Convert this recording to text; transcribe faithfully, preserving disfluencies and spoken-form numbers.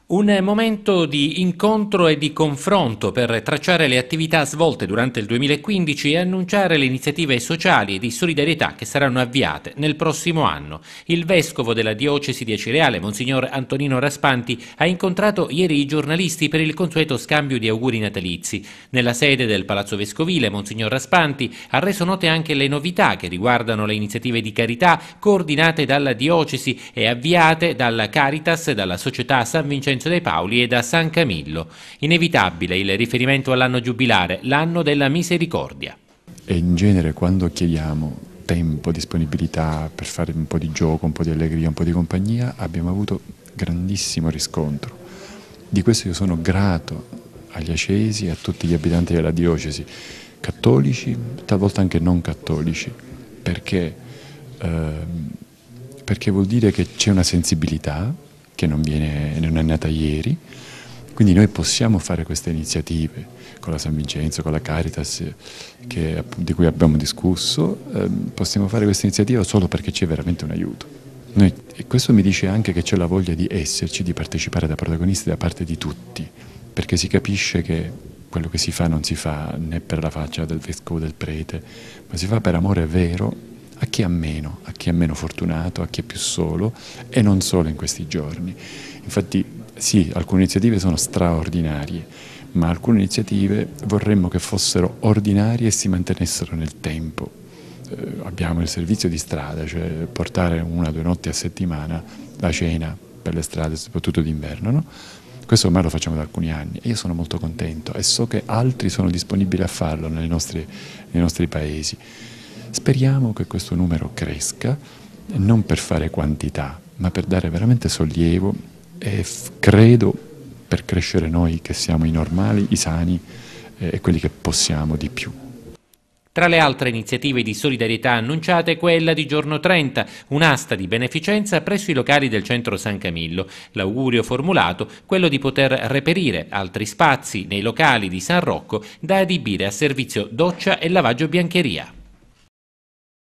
Un momento di incontro e di confronto per tracciare le attività svolte durante il duemilaquindici e annunciare le iniziative sociali e di solidarietà che saranno avviate nel prossimo anno. Il vescovo della diocesi di Acireale, Monsignor Antonino Raspanti, ha incontrato ieri i giornalisti per il consueto scambio di auguri natalizi. Nella sede del Palazzo Vescovile, Monsignor Raspanti ha reso note anche le novità che riguardano le iniziative di carità coordinate dalla diocesi e avviate dalla Caritas, dalla Società San Vincenzo dei Pauli e da San Camillo. Inevitabile il riferimento all'anno giubilare, l'anno della misericordia. E in genere quando chiediamo tempo, disponibilità per fare un po' di gioco, un po' di allegria, un po' di compagnia, abbiamo avuto grandissimo riscontro. Di questo io sono grato agli acesi e a tutti gli abitanti della diocesi, cattolici, talvolta anche non cattolici, perché, eh, perché vuol dire che c'è una sensibilità che non, viene, non è nata ieri, quindi noi possiamo fare queste iniziative con la San Vincenzo, con la Caritas, che, di cui abbiamo discusso, eh, possiamo fare questa iniziativa solo perché c'è veramente un aiuto. Noi, e questo mi dice anche che c'è la voglia di esserci, di partecipare da protagonisti da parte di tutti, perché si capisce che quello che si fa non si fa né per la faccia del vescovo, del prete, ma si fa per amore vero a chi ha meno, a chi è meno fortunato, a chi è più solo, e non solo in questi giorni. Infatti sì, alcune iniziative sono straordinarie, ma alcune iniziative vorremmo che fossero ordinarie e si mantenessero nel tempo. Eh, abbiamo il servizio di strada, cioè portare una o due notti a settimana la cena per le strade, soprattutto d'inverno, no? Questo ormai lo facciamo da alcuni anni e io sono molto contento e so che altri sono disponibili a farlo nei nostri, nei nostri paesi. Speriamo che questo numero cresca, non per fare quantità, ma per dare veramente sollievo e credo per crescere noi che siamo i normali, i sani e quelli che possiamo di più. Tra le altre iniziative di solidarietà annunciate quella di giorno trenta, un'asta di beneficenza presso i locali del centro San Camillo. L'augurio formulato, quello di poter reperire altri spazi nei locali di San Rocco da adibire a servizio doccia e lavaggio biancheria.